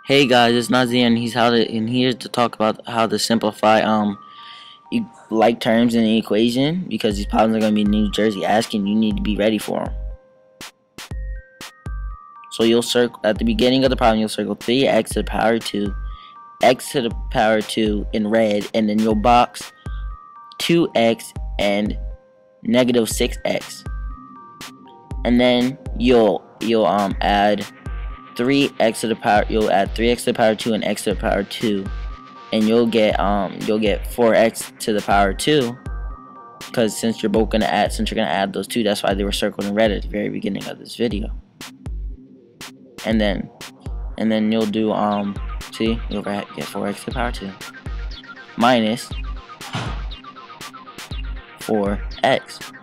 Hey guys, it's Nazi and and here to talk about how to simplify like terms in an equation because these problems are going to be New Jersey asking. You need to be ready for them. So you'll circle at the beginning of the problem. You'll circle 3x to the power 2, x to the power 2 in red, and then you'll box 2x and negative 6x, and then you'll add 3x to the power. You'll add 3x to the power 2 and x to the power 2. And you'll get 4x to the power 2, because since you're gonna add those two, that's why they were circled in red at the very beginning of this video. And then you'll do see, you'll get 4x to the power 2 minus 4x.